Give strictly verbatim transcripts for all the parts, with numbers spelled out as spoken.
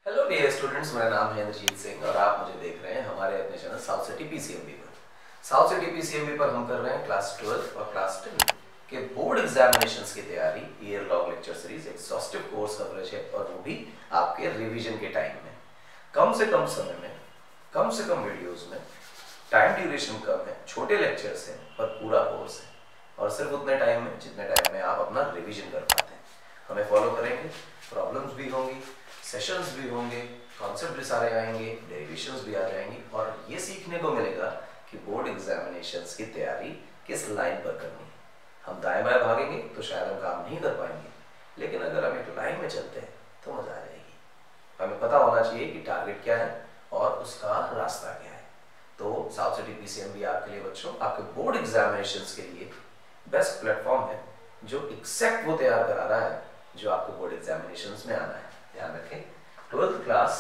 Hello dear students, मेरा नाम है इंद्रजीत सिंह और आप मुझे देख रहे हैं हमारे अपने चैनल साउथ सिटी पीसीएमबी पर। साउथ सिटी पीसीएमबी पर हम कर रहे हैं क्लास ट्वेल्थ और क्लास टेन के बोर्ड एग्जामिनेशंस की तैयारी। Year long lecture series exhaustive course coverage है और वो भी आपके रिवीजन के टाइम में, कम से कम समय में, कम से कम वीडियोज में, टाइम ड्यूरेशन कम है, छोटे लेक्चर्स हैं पर पूरा कोर्स है और सिर्फ उतने टाइम में जितने टाइम में आप अपना रिवीजन कर पाते हैं। हमें फॉलो करेंगे, प्रॉब्लम्स भी होंगी, सेशंस भी होंगे, कॉन्सेप्ट भी सारे आएंगे, डेरिवेशंस भी आ जाएंगी और ये सीखने को मिलेगा कि बोर्ड एग्जामिनेशंस की तैयारी किस लाइन पर करनी है। हम दाएं बाएं भागेंगे तो शायद हम काम नहीं कर पाएंगे, लेकिन अगर हम एक लाइन में चलते हैं तो मजा आ जाएगी। हमें पता होना चाहिए कि टारगेट क्या है और उसका रास्ता क्या है। तो साउथ सिटी पीसीएमबी आपके लिए बच्चों, आपके बोर्ड एग्जामिनेशंस के लिए बेस्ट प्लेटफॉर्म है जो एग्जैक्ट वो तैयार करा रहा है जो आपको बोर्ड एग्जामिनेशंस में आना है। ध्यान रखें, ट्वेल्थ क्लास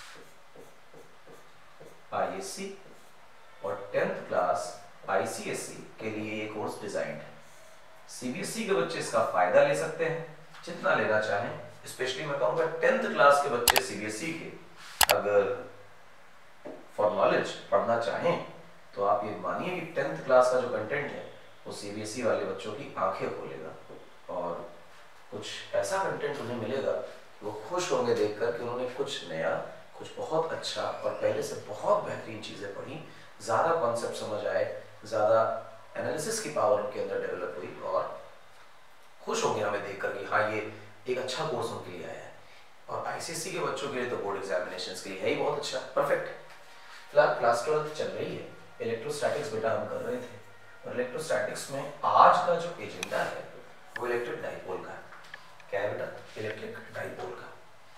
आईएससी और टेंथ क्लास आईसीएसई के लिए ये कोर्स डिजाइंड है। सीबीएसई के बच्चे इसका फायदा ले सकते हैं जितना लेना चाहें। स्पेशली मैं कहूँगा टेंथ क्लास के बच्चे सीबीएसई के अगर फॉर नॉलेज पढ़ना चाहें तो आप ये मानिए कि टेंथ क्लास का जो कंटेंट है वो सीबीएसई वाले बच्चों की आंखें खोलेगा और कुछ ऐसा कंटेंट उन्हें मिलेगा, वो खुश होंगे देखकर कि उन्होंने कुछ नया, कुछ बहुत अच्छा और पहले से बहुत बेहतरीन चीज़ें पढ़ी, ज़्यादा कॉन्सेप्ट समझ आए, ज़्यादा एनालिसिस की पावर उनके अंदर डेवलप हुई और खुश होंगे हमें देखकर कि हाँ ये एक अच्छा कोर्स उनके लिए आया है। और आईसीएसई के बच्चों के लिए तो बोर्ड एग्जामिनेशंस के लिए है ही बहुत अच्छा, परफेक्ट। फिलहाल क्लास ट्वेल्थ चल रही है, इलेक्ट्रोस्टैटिक्स बेटा हम कर रहे थे और इलेक्ट्रोस्टैटिक्स में आज का जो एजेंडा है वो इलेक्ट्रिक डाइपोल का है। क्या है बेटा? इलेक्ट्रिक डाइपोल का।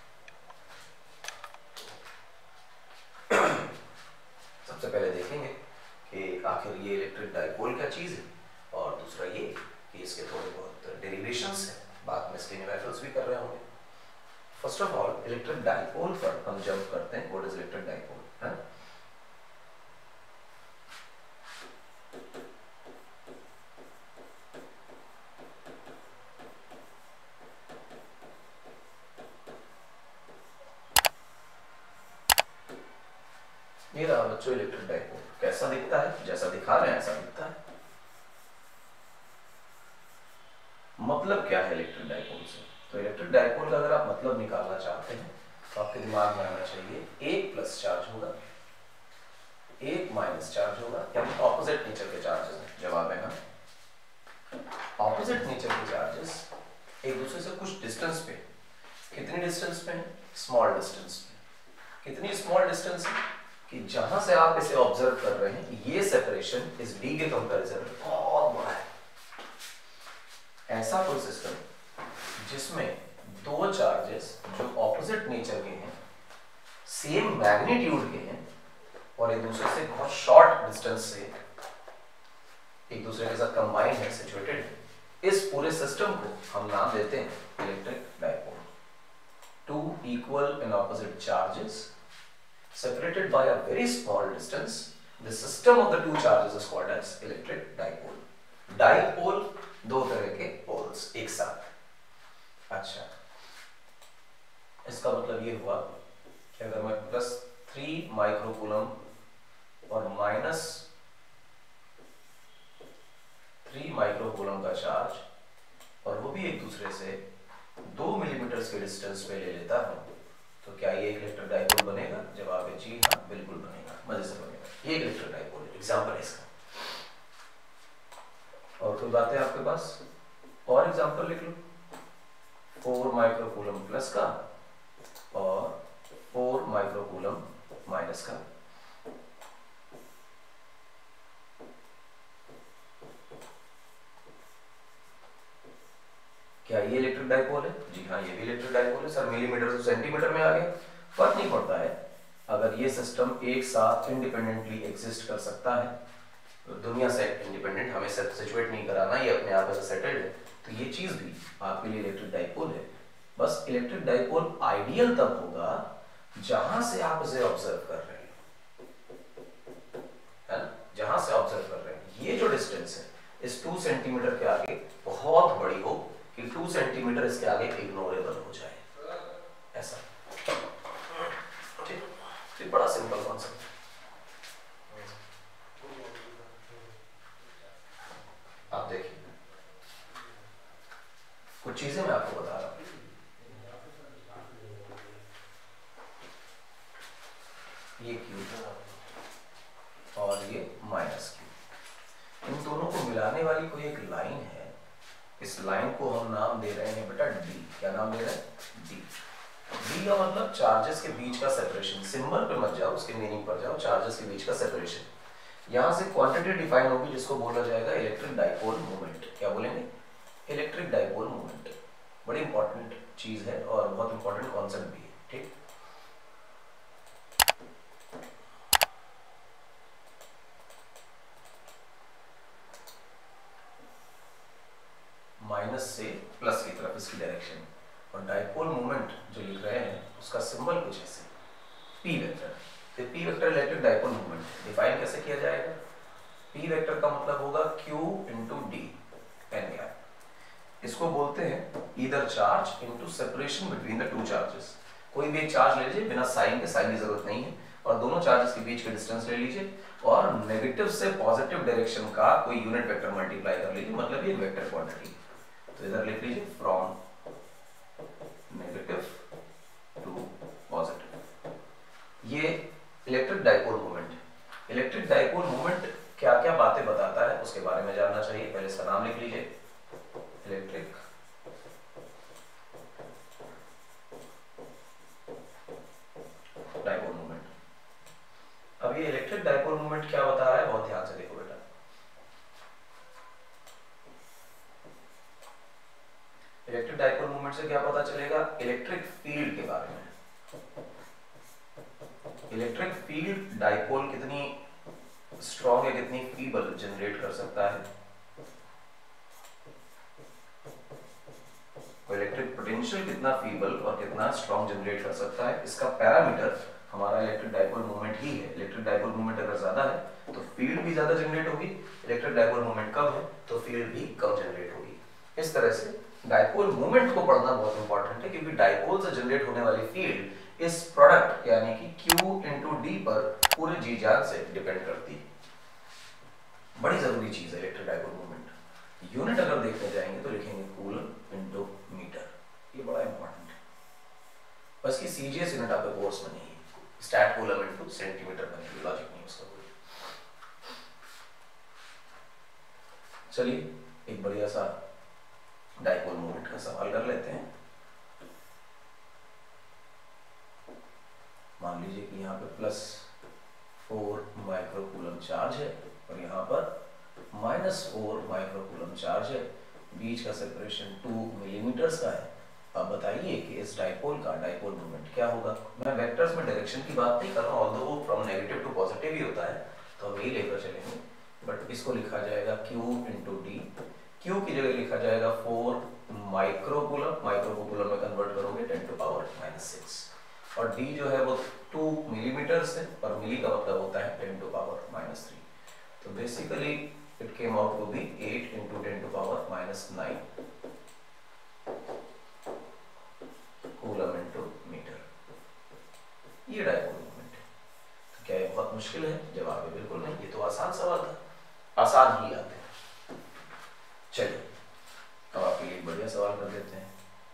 सबसे पहले देखेंगे कि आखिर ये इलेक्ट्रिक डाइपोल क्या चीज है और दूसरा ये कि इसके थोड़े बहुत डेरिवेशंस हैं, बाद में इसके न्यूमेरिकल्स भी कर रहे होंगे। First of all electric dipole पर हम जंप करते हैं। What is electric dipole? है ये रहा बच्चों इलेक्ट्रिक डाइपोल। कैसा दिखता है? जैसा दिखा रहे हैं ऐसा दिखता है। मतलब क्या है इलेक्ट्रिक डाइपोल से? तो इलेक्ट्रिक डाइपोल का अगर आप मतलब निकालना चाहते हैं तो आपके दिमाग में आना चाहिए एक प्लस चार्ज होगा, एक माइनस चार्ज होगा, या ऑपोजिट नेचर के चार्जेस हैं। जवाब है ना, ऑपोजिट नेचर के चार्जेस एक दूसरे से कुछ डिस्टेंस पे। कितनी डिस्टेंस पे है? स्मॉल डिस्टेंस पे। कितनी स्मॉल डिस्टेंस है कि जहां से आप इसे ऑब्जर्व कर रहे हैं ये सेपरेशन इस डी के कंपैरिजन में बहुत बड़ा है। ऐसा कोई सिस्टम जिसमें दो चार्जेस जो ऑपोजिट नेचर के हैं, सेम मैग्नीट्यूड के हैं और एक दूसरे से बहुत शॉर्ट डिस्टेंस से एक दूसरे के साथ कंबाइन है, सिचुएटेड है, इस पूरे सिस्टम को हम नाम देते हैं electric dipole. Two equal and opposite charges separated by a very small distance, the system of the two charges is called as electric dipole. Dipole दो तरह के poles एक साथ। अच्छा, इसका मतलब ये हुआ कि अगर मैं प्लस थ्री माइक्रोकूलम और माइनस थ्री माइक्रोकूलम का चार्ज और वो भी एक दूसरे से दो मिलीमीटर के डिस्टेंस पे ले लेता हूं तो क्या ये एक इलेक्ट्रिक डाइपोल बनेगा? जवाब है जी हाँ, बिल्कुल बनेगा, मजे से बनेगा। ये एक इलेक्ट्रिक डाइपोल है, एग्जांपल है इसका। और कोई बात है आपके पास? और एग्जांपल लिख लो। फोर माइक्रोकूलम प्लस का और फोर माइक्रोकूलम माइनस का। क्या ये इलेक्ट्रिक डाइपोल है? जी हाँ, ये भी इलेक्ट्रिक डाइपोल है। सर मिलीमीटर से सेंटीमीटर में आ गया, फर्क नहीं पड़ता है। अगर ये सिस्टम एक साथ इंडिपेंडेंटली एग्जिस्ट कर सकता है, तो दुनिया से इंडिपेंडेंट, हमें सिचुएट नहीं कराना, ये अपने आप से सेटल्ड है, तो ये चीज भी आपके लिए इलेक्ट्रिक डाइपोल है। बस इलेक्ट्रिक डाइपोल आइडियल तब होगा जहां से आप इसे ऑब्जर्व कर रहे हैं, है ना? जहां से ऑब्जर्व कर रहे हैं ये जो डिस्टेंस है इस टू सेंटीमीटर के आगे बहुत बड़ी हो कि टू सेंटीमीटर इसके आगे इग्नोरेबल हो जाए, ऐसा। तो बड़ा सिंपल कॉन्सेप्ट। आप देखिए कुछ चीजें मैं आपको बता रहा हूं। ये क्यू और ये माइनस क्यू, इन दोनों को मिलाने वाली कोई एक लाइन है। इस लाइन को हम नाम दे रहे हैं बेटा डी। क्या नाम दे रहे हैं? डी। डी का मतलब चार्जेस के बीच का सेपरेशन। सिंबल पे मत जाओ, उसके मीनिंग पर जाओ। चार्जेस के बीच का सेपरेशन। यहां से क्वांटिटी डिफाइन होगी जिसको बोला जाएगा इलेक्ट्रिक डाइपोल मोमेंट। क्या बोलेंगे? Electric dipole moment. बड़ी इंपॉर्टेंट चीज है और बहुत इंपॉर्टेंट कॉन्सेप्ट भी है। ठीक, माइनस से प्लस की तरफ इसकी डायरेक्शन। और डाइपोल मोमेंट जो लिख रहे हैं उसका सिंबल कुछ ऐसे पी वेक्टर। तो P vector electric dipole moment define कैसे किया जाएगा? पी वेक्टर का मतलब होगा Q into D and gap. इसको बोलते हैं either charge into separation between the two charges. कोई भी एक चार्ज ले लीजिए बिना साइन के, साइन की जरूरत नहीं है, और दोनों चार्जेस के बीच का डिस्टेंस ले लीजिए और नेगेटिव से पॉजिटिव डायरेक्शन का कोई यूनिट वेक्टर मल्टीप्लाई कर लीजिए, मतलब ये वेक्टर क्वांटिटी। तो इधर लिख लीजिए फ्रॉम नेगेटिव टू पॉजिटिव। ये electric dipole moment. Electric dipole moment क्या क्या बातें बताता है उसके बारे में जानना चाहिए। पहले इसका नाम लिख लीजिए, इलेक्ट्रिक डाइपोल मोमेंट। अब ये इलेक्ट्रिक डाइपोल मोमेंट क्या बता रहा है, बहुत ध्यान से देखो बेटा। इलेक्ट्रिक डाइपोल मोमेंट से क्या पता चलेगा? इलेक्ट्रिक फील्ड के बारे में। इलेक्ट्रिक फील्ड डाइपोल कितनी स्ट्रॉन्ग है, कितनी फीबल जनरेट कर सकता है। इलेक्ट्रिक पोटेंशियल कितना फीबल और कितना स्ट्रॉन्ग जनरेट कर सकता है, इसका पैरामीटर हमारा इलेक्ट्रिक डाइपोल मोमेंट ही है। इलेक्ट्रिक डाइपोल मोमेंट अगर ज्यादा है तो फील्ड भी ज्यादा जनरेट होगी, इलेक्ट्रिक डाइपोल मोमेंट कम है तो फील्ड भी कम जनरेट होगी। इस तरह से डाइपोल मोमेंट को पढ़ना बहुत इंपॉर्टेंट है, क्योंकि डाइपोल से जनरेट होने वाली फील्ड इस प्रोडक्ट यानी कि Q इंटू डी पर पूरे जी जान से डिपेंड करती है। बड़ी जरूरी चीज है इलेक्ट्रिक डाइपोल मोमेंट। यूनिट अगर देखने जाएंगे तो लिखेंगे कूलम इंटू मीटर। ये बड़ा इंपॉर्टेंट है, बस की सीजीएस यूनिट आपके कोर्स में नहीं है। स्टैट कूलम इंटू सेंटीमीटर बनेगी, लॉजिक नहीं उसका कोई। चलिए एक बढ़िया सा डाइपोल मोमेंट का सवाल कर लेते हैं। मान लीजिए कि यहाँ पे प्लस फोर माइक्रोकूलम चार्ज है और यहाँ पर माइनस फोर माइक्रोकूलम चार्ज है। बीच का सेपरेशन टू मिलीमीटर्स का है। अब बताइए कि इस डाइपोल का डाइपोल मोमेंट क्या होगा। मैं वेक्टर्स में डायरेक्शन की बात नहीं कर रहा हूँ, ऑल्दो वो फ्रॉम नेगेटिव टू पॉजिटिव ही होता है तो हम यही लेकर चलेंगे, बट इसको लिखा जाएगा Q इंटू डी। Q की जगह लिखा जाएगा फोर माइक्रोकूलम, माइक्रोकूलम में कन्वर्ट करोगे ten to power minus six, और D जो है वो टू मिलीमीटर से, और मिली का मतलब होता है ten to power minus three. तो basically it came out to be eight into ten to power minus nine coulomb into metre. ये डाइपोल मोमेंट है। तो क्या ये बहुत मुश्किल है? जवाब है बिल्कुल नहीं, ये तो आसान सवाल था, आसान ही आते हैं। चलिए अब आपके लिए बढ़िया सवाल कर देते हैं।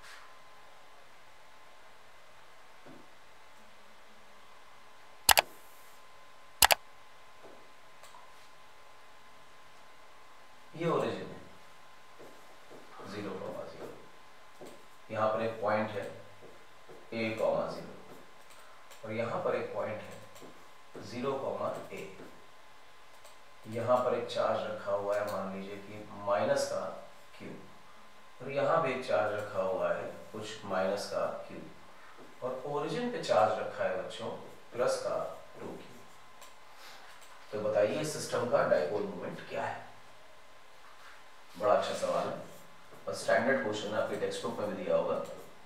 ये ओरिजिन है जीरो कॉमा जीरो, यहाँ पर एक पॉइंट है ए कॉमा जीरो, और यहाँ पर एक पॉइंट है जीरो कॉमा ए। यहाँ पर एक चार्ज रखा हुआ है, मान लीजिए कि माइनस का क्यू, और यहाँ पे एक चार्ज रखा हुआ है कुछ माइनस का क्यू, और ओरिजिन पे चार्ज रखा है बच्चों प्लस का टू क्यू। तो बताइए सिस्टम का डाइपोल मोमेंट क्या है। बड़ा अच्छा सवाल है और स्टैंडर्ड क्वेश्चन आपके टेक्स्ट बुक में भी दिया होगा।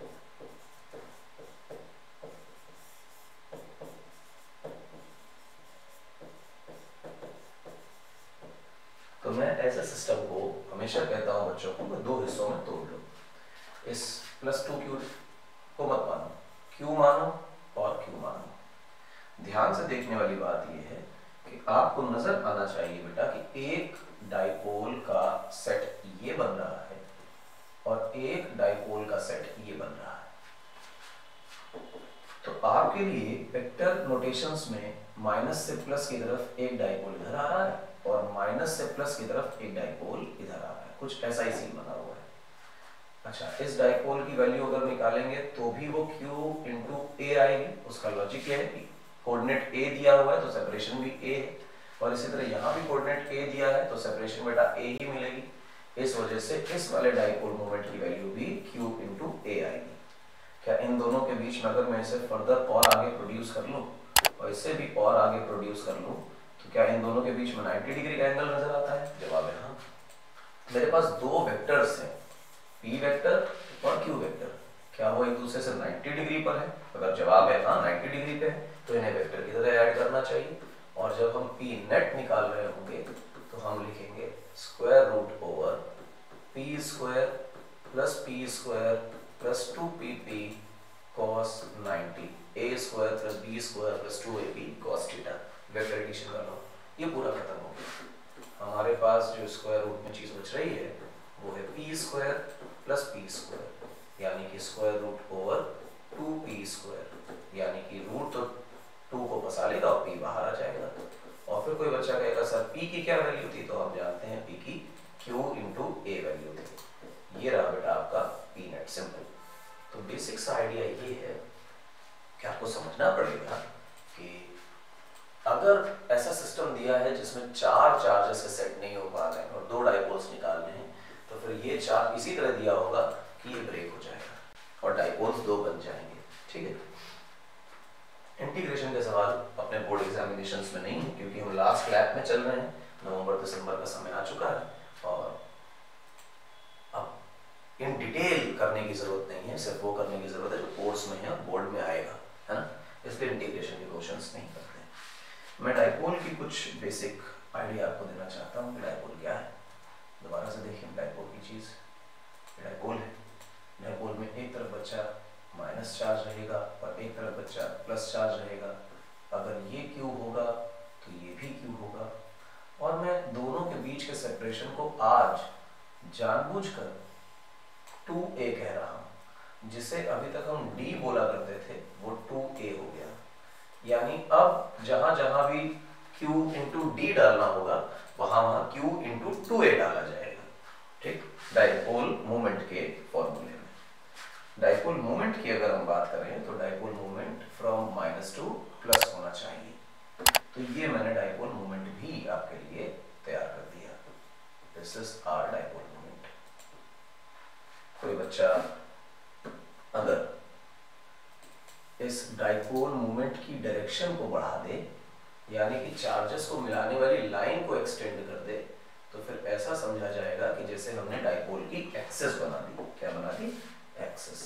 तो मैं ऐसे सिस्टम को हमेशा कहता हूं बच्चों को दो हिस्सों में तोड़ लो। इस प्लस टू क्यू को मत मानो, क्यू मानो और क्यू मानो। ध्यान से देखने वाली बात यह है कि आपको नजर आना चाहिए बेटा कि एक डाइपोल का सेट ये बन रहा है और एक डाइपोल का सेट ये बन रहा है। तो आपके लिए वेक्टर नोटेशंस में माइनस से प्लस की तरफ एक डाइपोल इधर आ रहा है और माइनस से प्लस की तरफ एक डाइपोल इधर आ रहा है, कुछ ऐसा ही सीन बना हुआ है। अच्छा, इस डाइपोल की वैल्यू अगर निकालेंगे तो भी वो Q इंटू ए आएगी। उसका लॉजिक क्या है कि कोऑर्डिनेट A दिया हुआ है तो सेपरेशन भी A है, और इसी तरह यहाँ भी कोऑर्डिनेट A दिया है तो सेपरेशन बेटा A ही मिलेगी। इस वजह से इस वाले डाइपोल मोमेंट की वैल्यू भी Q इंटू ए आएगी। क्या इन दोनों के बीच में अगर मैं इसे फर्दर और आगे प्रोड्यूस कर लूँ और इससे भी और आगे प्रोड्यूस कर लूँ तो क्या इन दोनों के बीच में नाइंटी डिग्री का एंगल नजर आता है? जवाब है हाँ। मेरे पास दो वेक्टर्स हैं, P वेक्टर और Q वेक्टर, क्या वो एक दूसरे से नाइंटी डिग्री पर है? अगर जवाब है हाँ नाइंटी डिग्री पे है तो इन्हें वेक्टर की तरह ऐड करना चाहिए। और जब हम P नेट निकाल रहे होंगे तो हम लिखेंगे square root over P square plus P square plus two P P cos ninety, A square plus B square plus two A B cos theta. Vector addition कर लो, ये पूरा खत्म हो गया। हमारे पास जो स्क्वायर रूट में चीज बच रही है वो है P square plus P square, यानी कि square root over two P square, यानी कि रूट तो टू को फंसा लेगा और P बाहर आ जाएगा। और फिर कोई बच्चा कहेगा सर P की क्या वैल्यू थी? तो हम जानते हैं P की Q इंटू ए वैल्यू थी। ये रहा बेटा आपका P नेट, सिंपल। तो बेसिक सा आइडिया ये है कि आपको समझना पड़ेगा कि अगर ऐसा सिस्टम दिया है जिसमें चार चार्जेस के सेट नहीं हो पा रहे हैं और दो डाइपोल्स निकालने हैं, तो फिर ये चार्ज इसी तरह दिया होगा कि ये ब्रेक हो जाएगा और डाइपोल्स दो बन जाएंगे। ठीक है, इंटीग्रेशन के सवाल अपने बोर्ड एग्जामिनेशंस में नहीं है क्योंकि हम लास्ट लैप में चल रहे हैं, नवंबर दिसंबर का समय आ चुका है और अब इन डिटेल करने की जरूरत नहीं है, सिर्फ वो करने की जरूरत है जो कोर्स में है और बोर्ड में आएगा, है ना। इसलिए इंटीग्रेशन के क्वेश्चंस नहीं करते। मैं डाइपोल की कुछ बेसिक आइडिया आपको देना चाहता हूँ कि डाइपोल क्या है। दोबारा से देखिए डाइपोल की चीज, डाइपोल है। डाइपोल में एक तरफ बच्चा माइनस चार्ज रहेगा और एक तरफ बच्चा प्लस चार्ज रहेगा। अगर ये Q होगा तो ये भी Q होगा। और मैं दोनों के बीच के सेपरेशन को आज जानबूझकर टू ए कह रहा हूं, जिसे अभी तक हम D बोला करते थे वो टू ए हो गया। यानी अब जहां जहां भी Q इंटू डी डालना होगा वहां वहां Q इंटू टू ए डाला जाएगा। ठीक, डाइपोल मोमेंट के फॉर्मूले में डाइपोल मोमेंट की अगर हम बात करें तो dipole moment from minus to plus होना चाहिए। तो ये मैंने डाइपोल मोमेंट भी आपके लिए तैयार कर दिया। This is our dipole moment. कोई बच्चा अगर इस डाइपोल मोमेंट की डायरेक्शन को बढ़ा दे, यानी कि चार्जेस को मिलाने वाली लाइन को एक्सटेंड कर दे, तो फिर ऐसा समझा जाएगा कि जैसे हमने डाइपोल की एक्सिस बना दी। क्या बना दी? एक्सिस।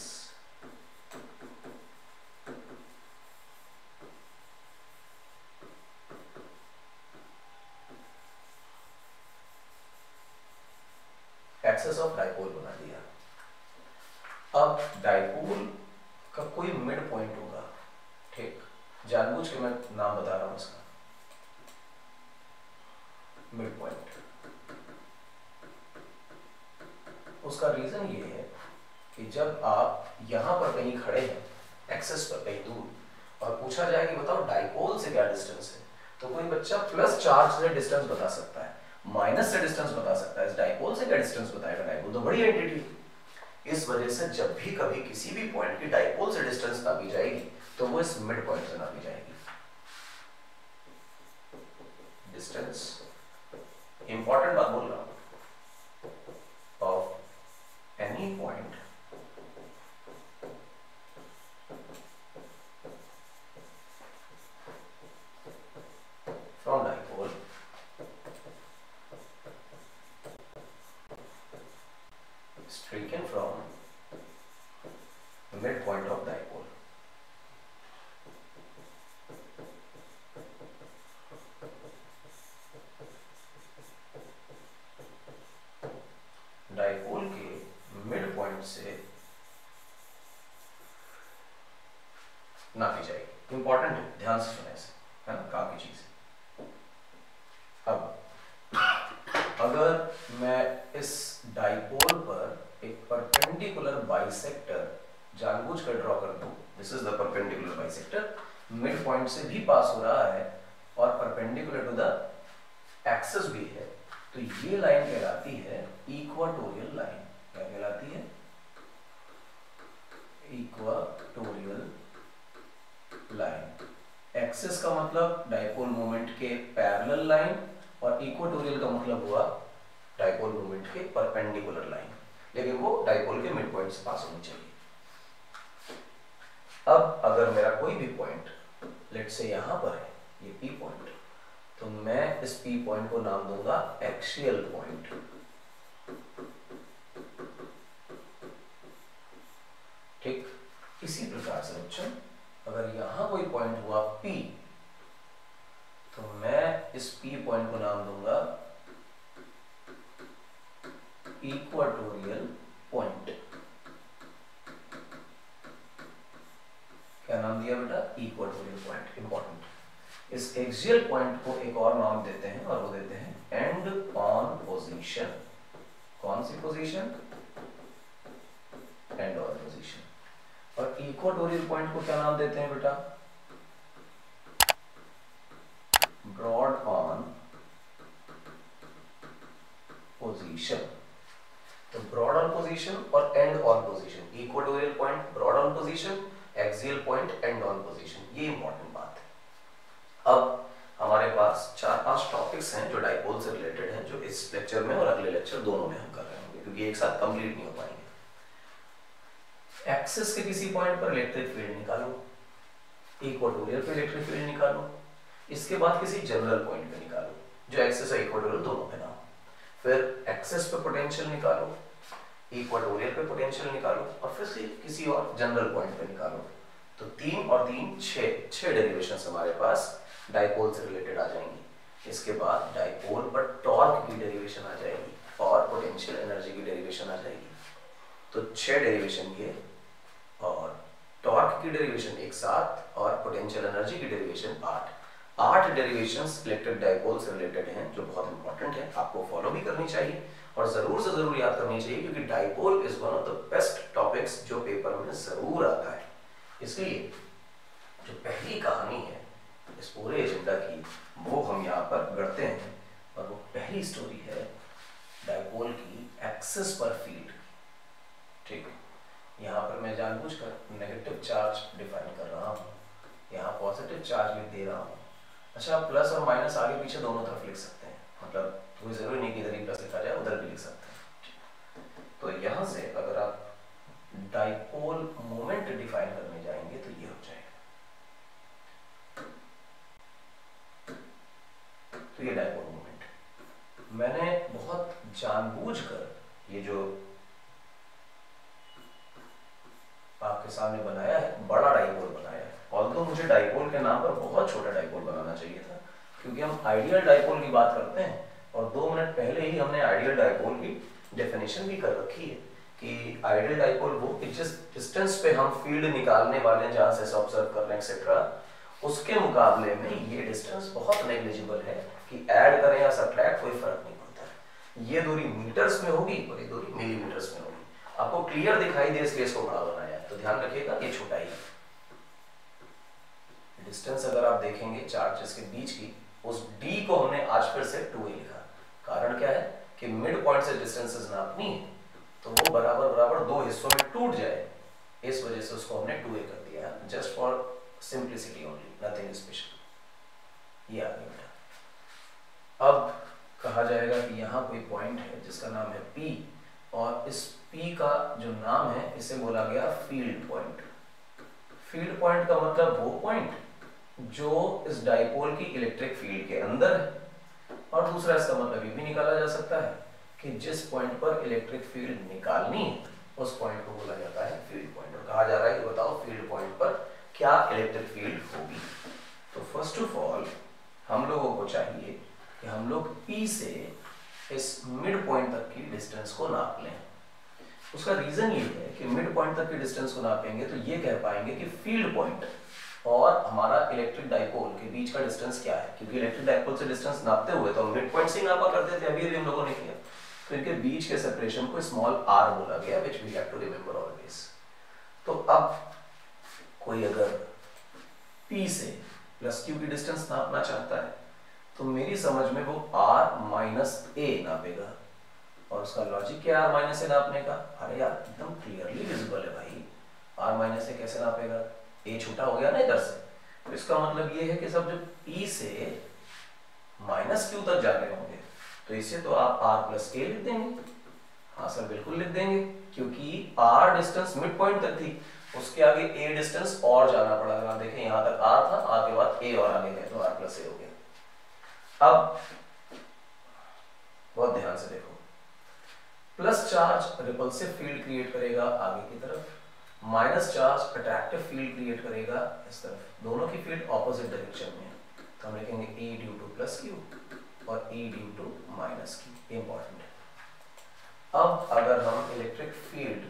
एक्सिस ऑफ डाइपोल बना दिया। अब डाइपोल का कोई मिड पॉइंट होगा। ठीक, जानबूझ के मैं नाम बता रहा हूं इसका, मिड पॉइंट। उसका रीजन ये है कि जब आप यहां पर कहीं खड़े हैं, एक्सिस पर कहीं दूर, और पूछा जाए कि बताओ डाइपोल से क्या डिस्टेंस है, तो कोई बच्चा प्लस चार्ज से डिस्टेंस बता सकता है, माइनस से डिस्टेंस बता सकता है। इस डाइपोल से क्या डिस्टेंस बताएगा? डाइपोल तो बड़ी एंटिटी। इस वजह से जब भी कभी किसी भी पॉइंट की डाइपोल से डिस्टेंस नापी जाएगी तो वो इस मिड पॉइंट से नापी जाएगी। डिस्टेंस, इंपॉर्टेंट बात बोल रहा हूं, of any point from dipole taken from the midpoint of dipole. Important है, ध्यान से सुने इसे, है ना, काम की चीज है। अब अगर मैं इस डाइपोल पर एक परपेंडिकुलर बाइसेक्टर जानबूझकर ड्रॉ कर दूं, this is the perpendicular bisector, mid point से भी पास हो रहा है और परपेंडिकुलर टू द एक्सिस भी है, तो ये लाइन कहलाती है इक्वाटोरियल लाइन। क्या कहलाती है? Equatorial line. एक्सिस का मतलब डाइपोल मोमेंट के पैरेलल लाइन और इक्वाटोरियल का मतलब हुआ डाइपोल मोमेंट के परपेंडिकुलर लाइन, लेकिन वो डाइपोल के मिड पॉइंट से पास होनी चाहिए। अब अगर मेरा कोई भी पॉइंट लेट से यहां पर है, ये पी पॉइंट, तो मैं इस पी पॉइंट को नाम दूंगा एक्सियल पॉइंट। ठीक, इसी प्रकार से बच्चों अगर यहां कोई पॉइंट हुआ P, तो मैं इस P पॉइंट को नाम दूंगा इक्वाटोरियल पॉइंट। क्या नाम दिया बेटा? Equatorial point. इंपॉर्टेंट। इस एक्सियल पॉइंट को एक और नाम देते हैं और वो देते हैं एंड ऑन पोजीशन। कौन सी पोजीशन? End on position. और इक्वाटोरियल पॉइंट को क्या नाम देते हैं बेटा? Broad on position. तो ब्रॉड ऑन पोजीशन और end on position, equatorial point broad on position, axial point end on position, ये इंपॉर्टेंट बात है। अब हमारे पास चार पांच टॉपिक्स हैं जो डाइपोल से रिलेटेड हैं, जो इस लेक्चर में और अगले लेक्चर दोनों में हम कर रहे होंगे, क्योंकि एक साथ कंप्लीट नहीं हो पाएंगे। एक्सिस के किसी पॉइंट पर इलेक्ट्रिक फील्ड निकालो, इक्वाटोरियल पे इलेक्ट्रिक फील्ड निकालो, इसके बाद किसी जनरल पॉइंट पे निकालो जो एक्सिस और इक्वाटोरियल दोनों पे ना हो, फिर एक्सिस पे पोटेंशियल निकालो, इक्वाटोरियल पे पोटेंशियल निकालो और फिर किसी और जनरल पॉइंट पे निकालो। तो तीन और तीन छह छह डेरिवेशंस हमारे पास डाइपोल से रिलेटेड आ जाएंगी। इसके बाद डाइपोल पर टॉर्क की डेरिवेशन आ जाएगी और पोटेंशियल एनर्जी की डेरिवेशन आ जाएगी। तो छह डेरिवेशन ये और टॉर्क की डेरिवेशन एक साथ और पोटेंशियल एनर्जी की डेरिवेशन आठ। आठ डेरिवेशंस इलेक्ट्रिक डाइपोल से रिलेटेड हैं जो बहुत इंपॉर्टेंट है, आपको फॉलो भी करनी चाहिए और जरूर से जरूर याद करनी चाहिए, क्योंकि dipole is one of the best topics जो पेपर में जरूर आता है। इसलिए जो पहली कहानी है इस पूरे एजेंडा की, वो हम यहाँ पर गढ़ते हैं और वो पहली स्टोरी है डाइपोल की एक्सिस पर फील्ड। ठीक, यहाँ पर मैं जानबूझकर नेगेटिव चार्ज डिफाइन कर रहा हूँ, यहाँ पॉजिटिव चार्ज भी दे रहा हूँ। अच्छा, प्लस और माइनस आगे पीछे दोनों तरफ लिख सकते हैं, मतलब कोई जरूरी नहीं कि इधर ही प्लस लिखा जाए, उधर भी लिख सकते हैं। तो यहाँ से अगर आप डाइपोल मोमेंट डिफाइन करने जाएंगे तो ये हो जाएगा, तो ये डाइपोल मोमेंट मैंने बहुत जानबूझकर ये जो आपके सामने बनाया है, बड़ा डाइपोल बनाया है। ऑल्दो मुझे डाइपोल के नाम पर बहुत छोटा डाइपोल बनाना चाहिए था, क्योंकि हम आइडियल डाइपोल की बात करते हैं और दो मिनट पहले ही हमने आइडियल डाइपोल की डेफिनेशन भी कर रखी है कि आइडियल डाइपोल वो कि जिस डिस्टेंस पे हम फील्ड निकालने वाले हैं, जहां से ऑब्जर्व कर रहे हैं एक्सेट्रा, उसके मुकाबले में ये डिस्टेंस बहुत नेग्लिजिबल है कि ऐड करें या सब्ट्रैक्ट कोई फर्क नहीं पड़ता है। ये दूरी मीटर्स में होगी और ये दूरी मिलीमीटर्स में होगी। आपको क्लियर दिखाई दे इसलिए इसको बड़ा बनाया, तो ध्यान रखिएगा ये छोटा ही है। डिस्टेंस अगर आप देखेंगे चार्जेस के बीच की, उस d को हमने आज फिर से टू ए लिखा। कारण क्या है कि मिड पॉइंट से डिस्टेंसेस नापनी है तो वो बराबर बराबर दो हिस्सों में टूट जाए, इस वजह से उसको हमने टू ए कर दिया, just for simplicity only, nothing special. ये आ गया बेटा। अब कहा जाएगा कि यहाँ कोई पॉइंट है जिसका नाम है P और इस P का जो नाम है इसे बोला गया फील्ड पॉइंट। फील्ड पॉइंट का मतलब वो पॉइंट जो इस डाइपोल की इलेक्ट्रिक फील्ड के अंदर है, और दूसरा इसका मतलब ये भी निकाला जा सकता है कि जिस पॉइंट पर इलेक्ट्रिक फील्ड निकालनी है उस पॉइंट को बोला जाता है फील्ड पॉइंट। और कहा जा रहा है कि बताओ फील्ड पॉइंट पर क्या इलेक्ट्रिक फील्ड होगी। तो फर्स्ट ऑफ ऑल हम लोगों को चाहिए कि हम लोग P से इस मिड पॉइंट तक की डिस्टेंस को नाप लें। उसका रीजन ये है कि मिड पॉइंट तक की डिस्टेंस को नापेंगे तो ये कह पाएंगे कि फील्ड पॉइंट और हमारा इलेक्ट्रिक डाइपोल के बीच का डिस्टेंस क्या है, क्योंकि इलेक्ट्रिक डाइपोल से डिस्टेंस नापते हुए तो हम मिड पॉइंट से नापा करते थे, अभी अभी हम लोगों ने किया, तो इनके बीच के सेपरेशन को स्मॉल आर बोला गया, which we have to remember always. तो अब कोई अगर P से प्लस Q की डिस्टेंस नापना चाहता है तो मेरी समझ में वो R माइनस ए नापेगा, और उसका लॉजिक क्या है R माइनस ए नापने का? अरे यार एकदम क्लियरली विजिबल है भाई, R माइनस ए कैसे नापेगा? ए छोटा हो गया ना इधर से, तो इसका मतलब ये है कि सब जो P से माइनस Q तक जा रहे होंगे तो इसे तो आप R प्लस ए लिख देंगे। हाँ सर बिल्कुल लिख देंगे, क्योंकि R डिस्टेंस मिड पॉइंट तक थी, उसके आगे A डिस्टेंस और जाना पड़ा। देखें यहाँ तक R था, R के बाद A और आगे है तो R प्लस ए हो गया। अब बहुत ध्यान से देखो, plus charge repulsive field create करेगा आगे की तरफ, minus charge attractive field create करेगा इस तरफ, दोनों की फील्ड ऑपोजिट डायरेक्शन में, तो हम लिखेंगे E due to plus q और E due to minus q, important है। अब अगर हम इलेक्ट्रिक फील्ड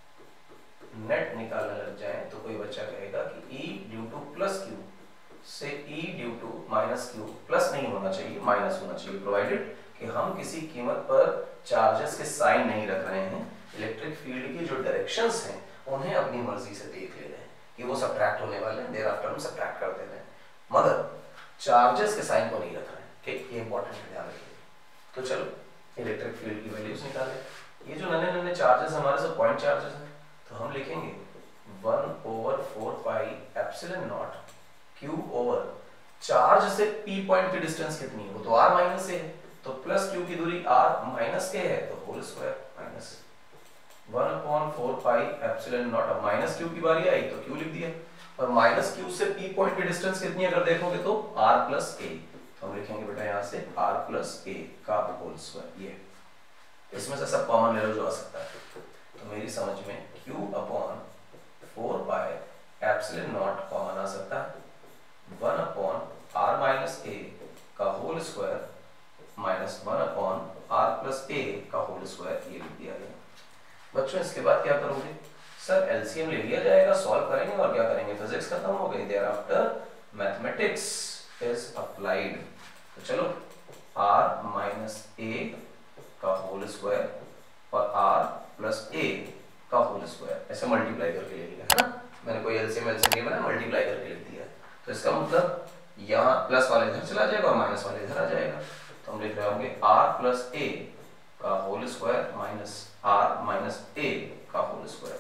नेट निकालने लग जाए तो कोई बच्चा कहेगा कि E due to plus q से E due to minus q plus नहीं होना चाहिए, माइनस होना चाहिए, प्रोवाइडेड कि हम किसी कीमत पर चार्जेस के साइन नहीं रख रहे हैं, इलेक्ट्रिक फील्ड की जो डायरेक्शंस हैं उन्हें अपनी मर्जी से देख ले रहे हैं कि वो सब्ट्रैक्ट होने वाले हैं, देयर आफ्टर हम सब्ट्रैक्ट कर दे रहे हैं, मगर चार्जेस के साइन को नहीं रख रहे हैं। ठीक, ये इंपॉर्टेंट है, ध्यान रखिए। तो चलो इलेक्ट्रिक फील्ड की वैल्यूज निकालें। ये जो नन्हे नन्हे चार्जेस हमारे सब पॉइंट चार्जेस हैं, तो हम लिखेंगे one over four pi epsilon naught q over charge से P पॉइंट की डिस्टेंस कितनी है, वो तो R माइनस ए है, तो प्लस Q की दूरी R माइनस के है, तो whole square minus one upon four pi epsilon naught. अब माइनस Q की बारी आई तो Q लिख दिया, और माइनस Q से P पॉइंट की डिस्टेंस कितनी है अगर देखोगे तो R प्लस ए, तो हम लिखेंगे बेटा यहाँ से R प्लस ए का होल स्क्वायर। ये इसमें से सब कॉमन ले लो जो आ सकता है, तो मेरी समझ में Q upon four pi epsilon naught common आ सकता है, one upon R minus a का whole square minus one upon R plus a का होल स्क्वायर, ये लिख दिया गया। बच्चों इसके बाद क्या करोगे? सर एलसीएम ले लिया जाएगा, सॉल्व करेंगे और क्या करेंगे, फिजिक्स खत्म हो गई, thereafter mathematics is applied. तो चलो R माइनस ए का होल स्क्वायर और R प्लस ए का होल स्क्वायर ऐसे मल्टीप्लाई करके ले लिया है ना, मैंने कोई एलसीएम एलसीएम नहीं बनाया, मल्टीप्लाई करके लिख दिया। तो इसका मतलब यहाँ प्लस वाले इधर चला जाएगा और माइनस वाले इधर आ जाएगा, तो हम लिख रहे होंगे R प्लस ए का whole square minus R minus a का होल स्क्वायर।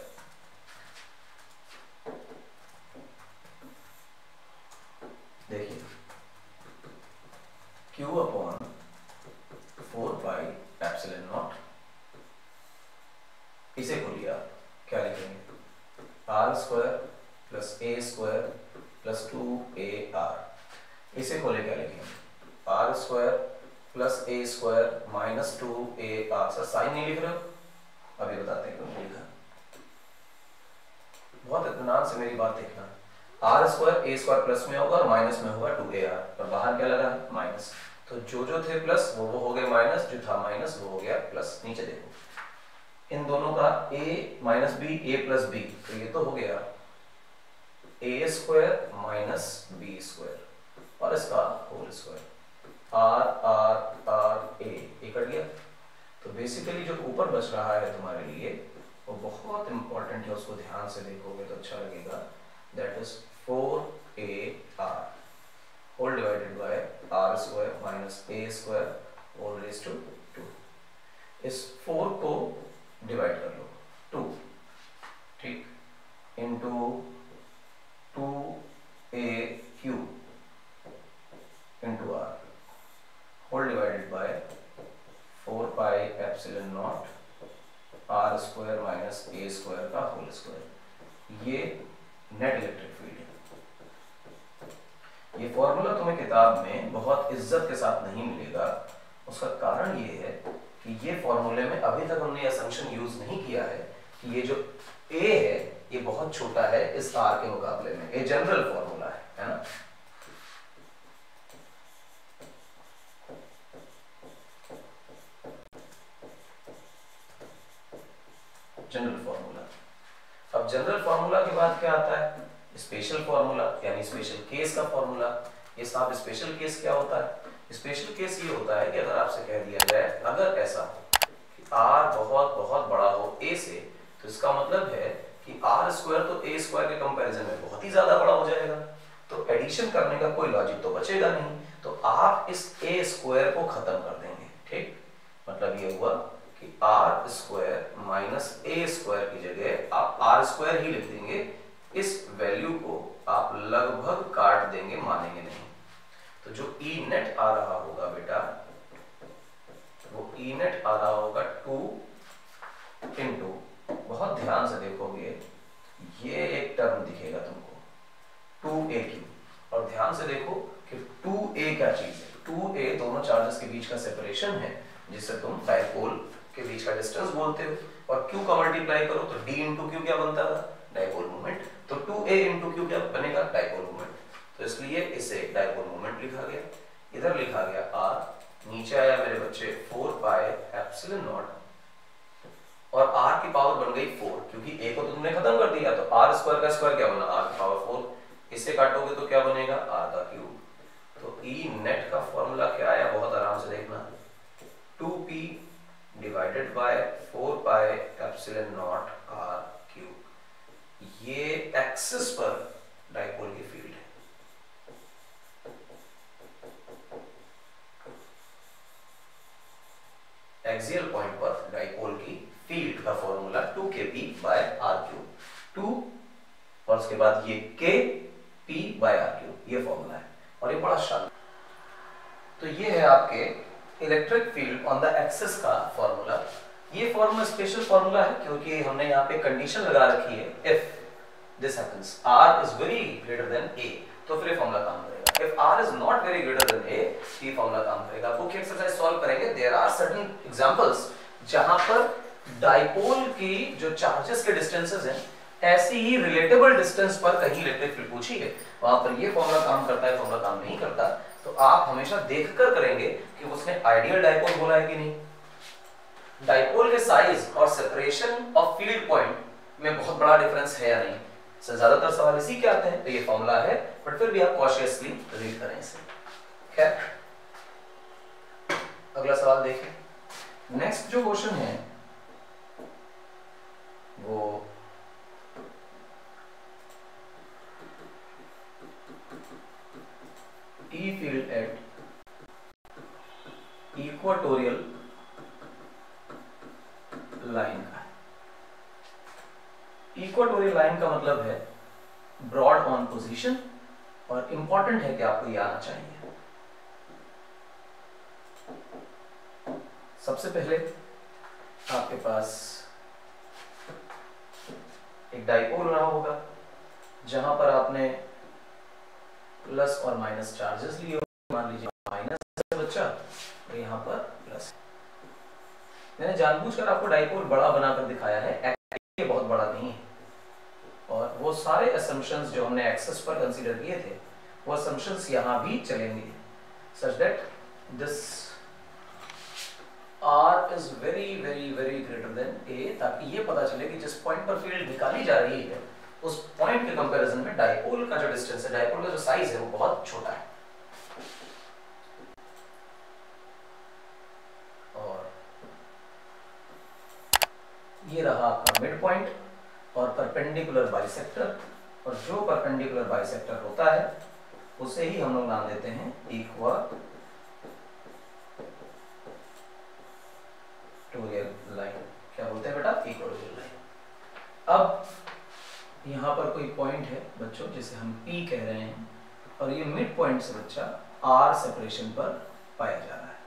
देखिए Q upon four pi epsilon naught, इसे खोलिए आप, क्या लिखेंगे R square plus a square plus two a r, इसे खोले क्या लिखेंगे R square plus a square minus two a r. Sir sign नहीं लिख रहे हो, अभी बताते हैं क्यों नहीं लिखा, बहुत इत्मीनान से मेरी बात देखना। R square a square plus में होगा और माइनस में होगा टू ए आर, और बाहर क्या लगा है माइनस, तो जो जो थे प्लस वो वो हो गए माइनस, जो था माइनस वो हो गया प्लस। नीचे देखो इन दोनों का a minus b a plus b, तो ये तो हो गया a square minus b square और इसका whole square, r r r a, ये कट गया। तो बेसिकली जो ऊपर बच रहा है तुम्हारे लिए वो बहुत इंपॉर्टेंट है, उसको ध्यान से देखोगे तो अच्छा लगेगा, that is four a r whole divided by r square minus a square whole raise to two. इस फोर को डिवाइड कर लो टू, ठीक, into two a q into r whole divided by four pi epsilon naught r square minus a square का whole square. ये net electric field है। ये फॉर्मूला तुम्हें किताब में बहुत इज्जत के साथ नहीं मिलेगा, उसका कारण ये है कि ये फॉर्मूले में अभी तक हमने असम्पशन यूज नहीं किया है कि ये जो A है ये बहुत छोटा है इस R के मुकाबले में। ये जनरल फॉर्मूला है, है ना। General formula. अब जनरल फॉर्मूला के बाद क्या आता है, स्पेशल फॉर्मूला यानी स्पेशल केस का फॉर्मूला। ये साहब स्पेशल केस क्या होता है? स्पेशल केस ये होता है कि अगर आपसे कह दिया जाए अगर ऐसा हो कि r बहुत बहुत बड़ा हो a से, तो इसका मतलब है कि r स्क्वायर तो a स्क्वायर के कंपैरिजन में बहुत ही ज्यादा बड़ा हो जाएगा, तो एडिशन करने का कोई लॉजिक तो बचेगा नहीं, तो आप इस a स्क्वायर को खत्म कर देंगे। ठीक, मतलब ये हुआ कि r square minus a square की जगह आप r स्क्वायर ही लिख देंगे। इस वैल्यू को आप लगभग काट देंगे, मानेंगे नहीं। तो जो ई नेट आ रहा होगा बेटा, वो ई नेट आ रहा होगा टू इंटू, बहुत ध्यान से देखोगे ये एक टर्म दिखेगा तुमको टू ए क्यू, और ध्यान से देखो कि टू ए क्या चीज है। टू ए दोनों चार्जेस के बीच का सेपरेशन है, जिससे तुम डायपोल के बीच का डिस्टेंस बोलते हो, और क्यू का मल्टीप्लाई करो तो डी इंटू क्यू क्या बनता है? Dipole moment. तो टू ए इंटू क्यू क्या बनेगा? Dipole moment. तो इसलिए इसे डायपोल मोमेंट लिखा गया। इधर लिखा गया r, नीचे आया मेरे बच्चे फोर पाई एप्सिलॉन नॉट, और r की पावर बन गई फोर, क्योंकि a को तो तुमने खत्म कर दिया, तो r स्क्वायर का स्क्वायर क्या बना? r की पावर फोर। इसे काटोगे तो क्या बनेगा? r का क्यूब। तो e नेट का फॉर्मूला क्या आया? बहुत आराम से देखना, two p divided by four pi epsilon naught r cube. ये एक्सिस पर डायपोल की फील्ड है। एक्सियल पॉइंट पर डायपोल की फील्ड का formula two k p by r cube, two और उसके बाद ये k p by r cube, ये फॉर्मूला है, और ये बड़ा शानदार। तो ये है आपके electric field on the axis का फॉर्मूला। ये फॉर्मूला स्पेशल फॉर्मूला है क्योंकि हमने यहाँ पे कंडीशन लगा रखी है, if this happens r is very greater than a, तो फिर ये फॉर्मूला काम करेगा। If r is not very greater than a, ये फॉर्मूला काम करेगा। बुक एक्सरसाइज सॉल्व करेंगे, देयर आर सर्टेन एग्जांपल्स जहां पर डायपोल की जो चार्जेस के डिस्टेंसेस हैं, ऐसी ही रिलेटेबल डिस्टेंस पर कहीं इलेक्ट्रिक फील्ड पूछी है, वहां पर ये फॉर्मूला काम करता है, फॉर्मूला काम नहीं करता। तो आप हमेशा देखकर करेंगे कि उसने आइडियल डायपोल बोला है कि नहीं। डायपोल के साइज और सेपरेशन ऑफ फील्ड पॉइंट में बहुत बड़ा डिफरेंस है या नहीं, से ज्यादातर सवाल इसी के आते हैं। तो ये फॉर्मूला है, बट फिर भी आप कॉशियसली रीड करें इसे। खैर, अगला सवाल देखें। नेक्स्ट जो क्वेश्चन है वो E field at equatorial line का। इक्वाटोरियल लाइन का मतलब है ब्रॉड ऑन पोजीशन, और इंपॉर्टेंट है कि आपको ये आना चाहिए। सबसे पहले आपके पास एक डायपोल रहा होगा जहां पर आपने प्लस और माइनस चार्जेस लिए, मान लीजिए माइनस है बच्चा, और यहाँ पर प्लस। मैंने जानबूझकर आपको डायपोल बड़ा बनाकर दिखाया है, एक्चुअली ये बहुत बड़ा नहीं है, और वो सारे असम्पशंस जो हमने एक्सेस पर कंसीडर किए थे, वो असम्पशंस यहाँ भी चलेंगे, such that this R is very very very greater than A, ताकि ये पता चले कि जिस पॉइंट पर फील्ड निकाली जा रही है उस पॉइंट के कंपैरिजन में डायपोल का जो डिस्टेंस है, डायपोल का जो साइज है, वो बहुत छोटा है। और ये रहा आपका मिड पॉइंट और परपेंडिकुलर बाइसेक्टर, और जो परपेंडिकुलर बाइसेक्टर होता है उसे ही हम लोग नाम देते हैं इक्वाटोरियल लाइन। क्या बोलते हैं बेटा? Equatorial line. अब यहाँ पर कोई पॉइंट है बच्चों जिसे हम P कह रहे हैं, और ये मिड पॉइंट से बच्चा R सेपरेशन पर पाया जा रहा है।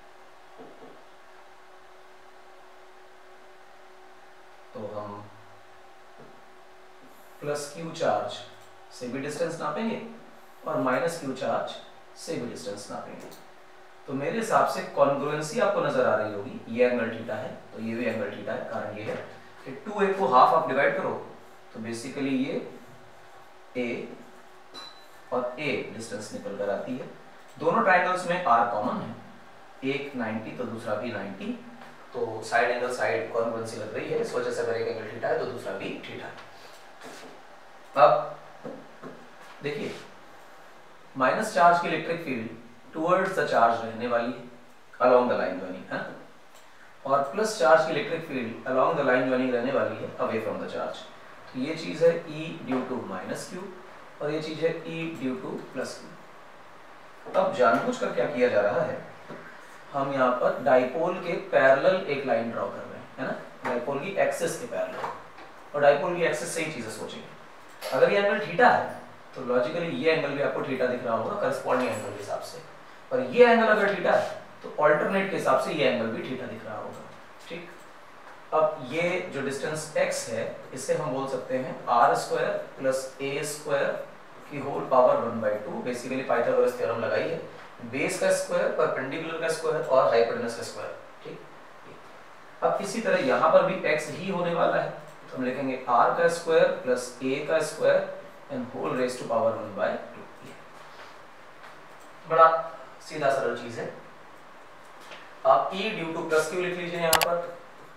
तो हम प्लस क्यू चार्ज से भी डिस्टेंस नापेंगे और माइनस क्यू चार्ज से भी डिस्टेंस नापेंगे। तो मेरे हिसाब से कॉन्ग्रुएंसी आपको नजर आ रही होगी, ये एंगल थीटा है तो ये भी एंगल थीटा है। कारण ये है कि टू ए को हाफ आप डिवाइड करो तो बेसिकली ये a और a डिस्टेंस निकल कर आती है। दोनों ट्रायंगल्स में r कॉमन है, एक नब्बे तो दूसरा भी नब्बे, तो साइड एंगल साइड कॉन्ग्रुएंसी लग रही है, इस वजह से अगर एक एंगल थीटा है तो दूसरा भी थीटा है। अब देखिए माइनस चार्ज की electric field towards the charge रहने वाली है अलोंग द लाइन ज्वाइनिंग है, और प्लस चार्ज की electric field along the line joining रहने वाली है अवे फ्रॉम द चार्ज। तो ये चीज है E due to minus q और ये चीज है E due to plus q. अब जानबूझकर क्या किया जा रहा है, हम यहाँ पर डाइपोल के पैरेलल एक लाइन ड्रॉ कर रहे हैं, है ना, डाइपोल की एक्सिस के पैरेलल, और डाइपोल की एक्सिस से ही चीजें सोचेंगे। अगर ये एंगल थीटा है तो लॉजिकली ये एंगल भी आपको थीटा दिख रहा होगा करस्पॉन्डिंग एंगल के हिसाब से, और ये एंगल अगर थीटा है तो ऑल्टरनेट के हिसाब से ये एंगल भी थीटा दिख रहा होगा। ठीक, अब ये जो डिस्टेंस x है इसे हम बोल सकते हैं r square plus a square की whole power one by two. Basically Pythagoras theorem लगाई है, बेस का स्क्वायर, परपेंडिकुलर का स्क्वायर और हाइपोटेनस का स्क्वायर। ठीक, अब इसी तरह यहाँ पर भी x ही होने वाला है, तो हम लिखेंगे r का स्क्वायर प्लस a का square and whole raise to power one by two. बड़ा सीधा सरल चीज है। आप E due to plus q लिख लीजिए यहाँ पर,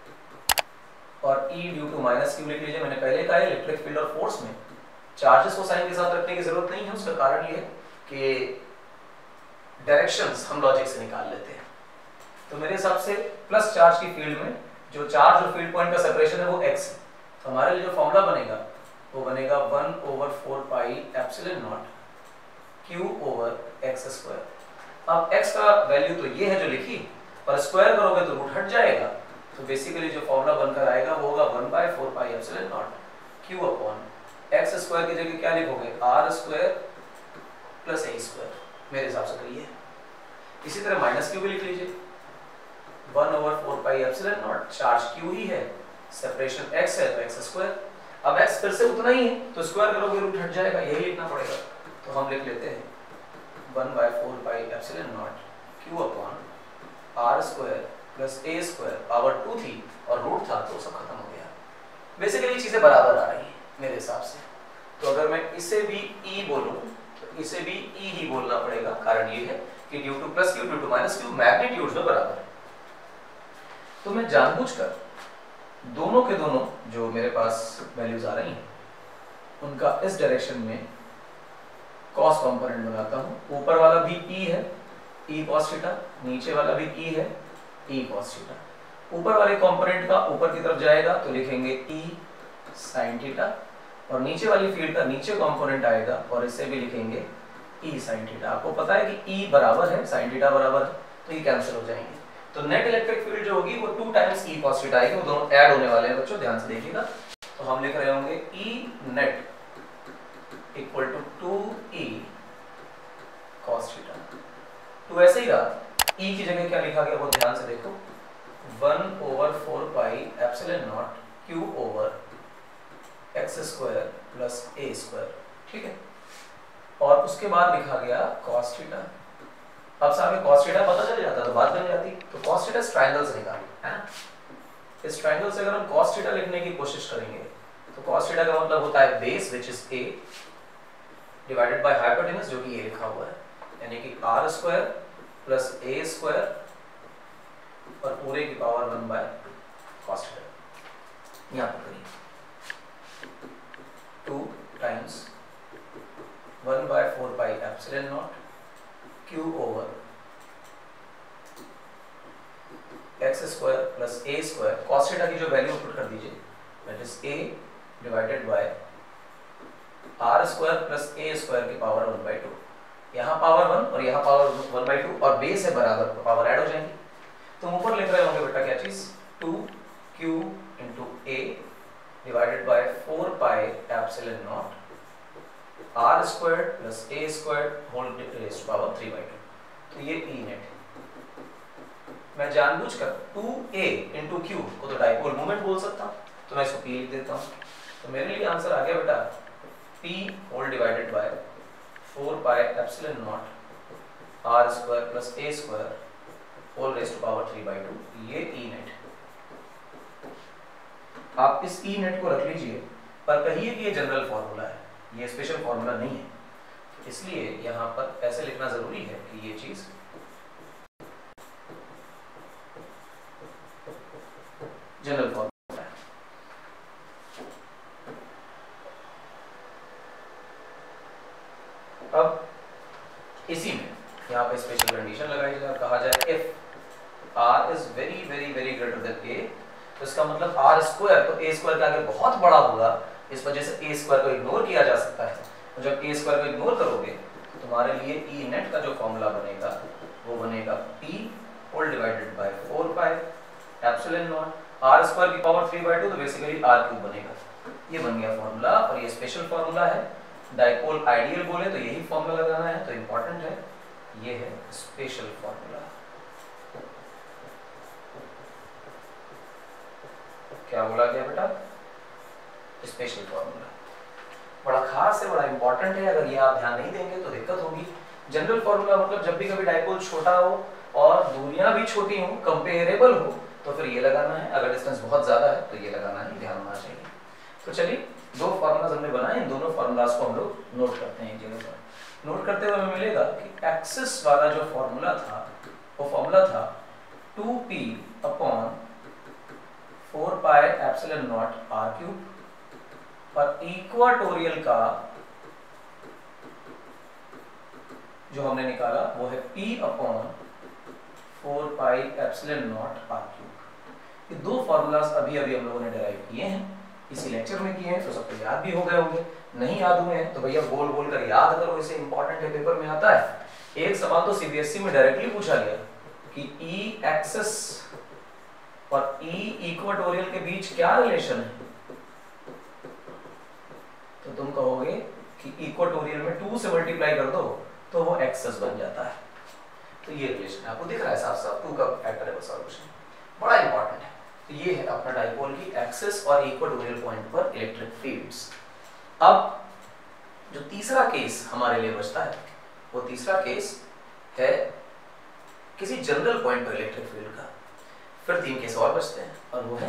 और E due to minus q लिख लीजिए। मैंने पहले कहा है इलेक्ट्रिक फील्ड और फोर्स में चार्जेस को साइन के साथ रखने की जरूरत नहीं है। उसका कारण ये है कि डायरेक्शंस हम लॉजिक से निकाल लेते हैं। तो मेरे हिसाब से प्लस चार्ज की फील्ड में जो चार्ज और फील्ड पॉइंट का सेपरेशन है वो x है, तो हमारे लिए जो फॉर्मूला बनेगा वो बनेगा one over four pi epsilon naught q over x square. अब x का वैल्यू तो ये है जो लिखी, पर स्क्वायर करोगे तो रूट हट जाएगा, तो बेसिकली जो फॉर्मूला बनकर आएगा वो होगा one by four pi epsilon naught q upon x square की जगह क्या लिखोगे r square plus a square, मेरे हिसाब से तो ये। इसी तरह माइनस क्यू भी लिख लीजिए, one over four pi epsilon naught, charge q ही है, सेपरेशन x है तो एक्स स्क्वायर। अब x फिर से उतना ही है तो स्क्वायर करोगे रूट हट जाएगा, यही लिखना पड़ेगा। तो हम लिख लेते हैं one by four pi epsilon naught q upon r square plus a square, power two थी और रूट था तो सब खत्म हो गया। बेसिकली चीजें बराबर आ रही हैं मेरे हिसाब से। तो अगर मैं इसे भी E बोलूं तो इसे भी E ही बोलना पड़ेगा, कारण ये है कि due to plus q due to minus q magnitudes में बराबर है। तो मैं जानबूझकर दोनों के दोनों जो मेरे पास वैल्यूज आ रही हैं उनका इस डायरेक्शन में कॉस कंपोनेंट बनाता हूं। ऊपर वाला भी E है E cos थीटा, नीचे वाला भी E है E cos थीटा। ऊपर वाले कंपोनेंट का ऊपर की तरफ जाएगा तो लिखेंगे E sin थीटा, और नीचे वाली फील्ड का नीचे कंपोनेंट आएगा और इसे भी लिखेंगे E sin थीटा। आपको पता है कि E बराबर है sin थीटा बराबर है, तो ये कैंसिल हो जाएंगे। तो नेट इलेक्ट्रिक फील्ड जो होगी वो two times E cos theta आएगी, वो दोनों ऐड होने वाले हैं बच्चों, ध्यान से देखिएगा। तो हम लिख रहे होंगे E net equal to two E cos theta. तो ऐसे ही रहा, E की जगह क्या लिखा गया वो ध्यान से देखो, one over four pi epsilon naught q over x square plus a square. ठीक है, और उसके बाद लिखा गया cos थीटा। अब सामने cos थीटा पता चल जाता तो बात बन जाती। तो cos थीटा इस ट्रायंगल से निकालो, है ना। इस ट्रायंगल से अगर हम cos थीटा लिखने की कोशिश करेंगे तो cos थीटा का मतलब होता है base which is a divided by hypotenuse जो कि a लिखा हुआ है, यानी कि r square plus a square और पूरे की power one by cos theta. यहाँ पर करिए two times one by four pi epsilon naught q over x square plus a square. cos theta की जो वैल्यू पुट कर दीजिए, that is a divided by r square plus a square की power one by two. यहाँ power one और यहाँ power one by two, और base है बराबर तो पावर ऐड हो जाएंगी। तो ऊपर लिख रहे होंगे बेटा क्या चीज, two q into a divided by four pi epsilon naught r square plus a square whole raise to power three by two. तो ये ई नेट। मैं जानबूझकर टू ए इंटू क्यू को तो डाइपोल मोमेंट बोल सकता हूँ, तो मैं इसको पी लिख देता हूँ। तो मेरे लिए आंसर आ गया बेटा p whole divided by four pi epsilon naught r square plus a square whole raise to power three by two. ये ई नेट। आप इस ई नेट को रख लीजिए, पर कहिए कि ये जनरल फॉर्मूला है, ये स्पेशल फॉर्मूला नहीं है, इसलिए यहाँ पर ऐसे लिखना जरूरी है कि ये चीज जनरल फॉर्मूला। इसी में यहाँ पे स्पेशल कंडीशन लगाई जाए, कहा जाए if r is very very very greater than a, तो इसका मतलब आर स्क्वायर, तो ए स्क्वायर के आगे बहुत बड़ा होगा, इस वजह से ए स्क्वायर को इग्नोर किया जा सकता है। तो जब ए स्क्वायर को इग्नोर करोगे तो तुम्हारे लिए ई नेट का जो फॉर्मूला बनेगा वो बनेगा p whole divided by four pi epsilon naught r square की पावर थ्री बाई टू, तो बेसिकली आर क्यूब बनेगा। ये बन गया फॉर्मूला, और ये स्पेशल फॉर्मूला है। डाइपोल आइडियल बोले तो यही फॉर्मूला लगाना है, तो इंपॉर्टेंट है, ये है स्पेशल फॉर्मूला। क्या बोला गया बेटा? स्पेशल फॉर्मूला बड़ा खास है, बड़ा इंपॉर्टेंट है। अगर ये आप ध्यान नहीं देंगे तो दिक्कत होगी। जनरल फॉर्मूला मतलब जब भी कभी डाइपोल छोटा हो और दूरियां भी छोटी हो, कंपेरेबल हो, तो फिर ये लगाना है। अगर डिस्टेंस बहुत ज्यादा है तो ये लगाना है, ध्यान होना चाहिए। तो चलिए, दो फॉर्मूलाज हमने बनाए, इन दोनों फॉर्मूलाज को हम लोग नोट करते हैं एक जगह पर। नोट करते हुए हमें मिलेगा कि एक्सिस वाला जो फॉर्मूला था वो फॉर्मूला था two p upon four pi epsilon naught r cube, और इक्वाटोरियल का जो हमने निकाला वो है P upon four pi epsilon naught r cube. ये दो फॉर्मूलाज अभी अभी हम लोगों ने डिराइव किए हैं, इसी लेक्चर में किए हैं, तो सबको याद भी हो गए होंगे। नहीं याद हुए हैं तो भैया बोल बोल कर याद करो, इसे इंपॉर्टेंट है, पेपर में आता है। एक सवाल तो सीबीएसई में डायरेक्टली पूछा गया कि ई एक्सिस और ई इक्वाटोरियल के बीच क्या रिलेशन है, तो तुम कहोगे कि इक्वाटोरियल में टू से मल्टीप्लाई कर दो तो वो एक्सेस बन जाता है। तो ये रिलेशन आपको दिख रहा है साफ साफ, टू का फैक्टर है सॉल्यूशन, बड़ा इंपॉर्टेंट है। तो ये है अपना डाइपोल की एक्सिस और इक्वाटोरियल पॉइंट पर इलेक्ट्रिक फील्ड्स। अब जो तीसरा केस हमारे लिए बचता है वो तीसरा केस है किसी जनरल पॉइंट पर इलेक्ट्रिक फील्ड का। फिर तीन केस और बचते हैं, और वो है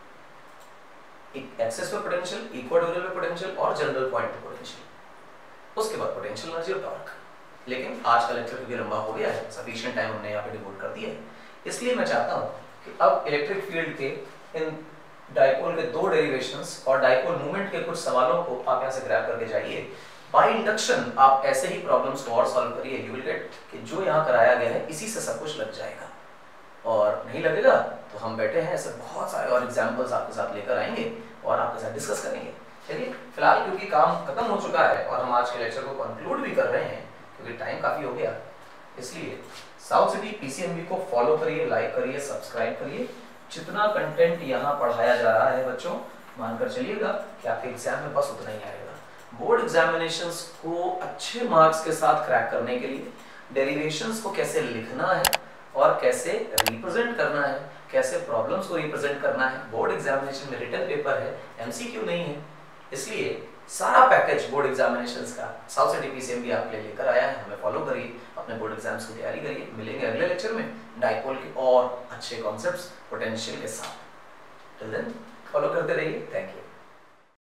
एक्सिस पे पोटेंशियल, इक्वाटोरियल पे पोटेंशियल और जनरल पॉइंट पे पोटेंशियल। उसके बाद पोटेंशियल एनर्जी और टॉर्क। लेकिन आज का लेक्चर क्योंकि लंबा हो गया है, सफिशिएंट टाइम हमने यहाँ पे डिवोट कर दिया है, इसलिए मैं चाहता हूँ कि अब इलेक्ट्रिक फील्ड के इन डाइपोल के दो डेरिवेशंस और डाइपोल मूवमेंट के कुछ सवालों को आप यहाँ से ग्रैब करके जाइए। बाय इंडक्शन आप ऐसे ही प्रॉब्लम्स को और सॉल्व करिए, यू विल गेट कि जो यहाँ कराया गया है इसी से सब कुछ लग जाएगा। और नहीं लगेगा तो हम बैठे हैं, ऐसे बहुत सारे और एग्जाम्पल्स आपके साथ लेकर आएंगे और आपके साथ डिस्कस करेंगे। चलिए, फिलहाल क्योंकि काम खत्म हो चुका है और हम आज के लेक्चर को कंक्लूड भी कर रहे हैं क्योंकि टाइम काफ़ी हो गया, इसलिए साउथ सिटी पीसीएमबी को फॉलो करिए, लाइक करिए, सब्सक्राइब करिए। जितना कंटेंट यहाँ पढ़ाया जा रहा है बच्चों, मानकर चलिएगा कि आपके एग्जाम में बस उतना ही आएगा। बोर्ड एग्जामिनेशंस को अच्छे मार्क्स के साथ क्रैक करने के लिए डेरिवेशंस को कैसे लिखना है और कैसे रिप्रेजेंट करना है, कैसे प्रॉब्लम्स को रिप्रेजेंट करना है, बोर्ड एग्जामिनेशन में रिटन पेपर है, एमसीक्यू नहीं है, इसलिए सारा पैकेज बोर्ड एग्जामिनेशंस का साउथ सिटी पीसीएमबी आपके लिए लेकर आया है। हमें फॉलो करिए, अपने बोर्ड एग्जाम्स की तैयारी करिए। मिलेंगे अगले लेक्चर में डाइपोल के और अच्छे कॉन्सेप्ट्स पोटेंशियल के साथ। टिल देन फॉलो करते रहिए। Thank you.